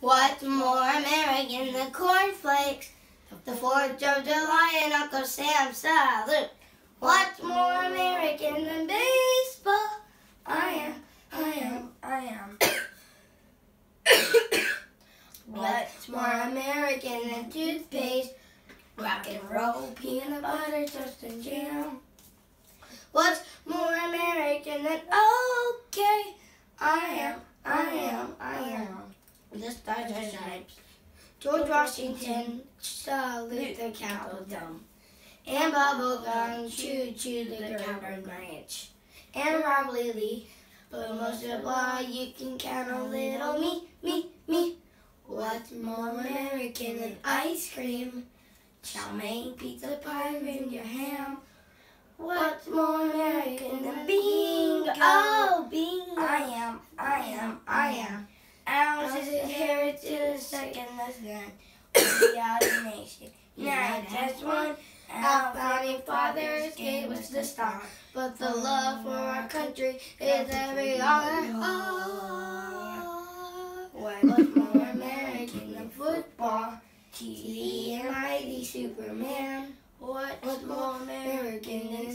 What's more American than cornflakes? The 4th of July and Uncle Sam salute. What's more American than baseball? I am. What's more American than toothpaste? Rock and roll, peanut butter, toast and jam. What's more American than okay? I am. The Stars and Stripes. George Washington, salute the Capitol Dome. And bubblegum, choo-choo, the Coward Ranch. And Rob Lee, but most of all, you can count on little me. What's more American than ice cream? Chow mein, pizza pie, ginger ham. What's more American than bingo? Oh, bingo. I am. Ours is inherited to the second less than. We are the nation, united as one. Our founding fathers gave us the star, but the love for our country is every other heart. What's more American than football? TV and mighty Superman. What's more American than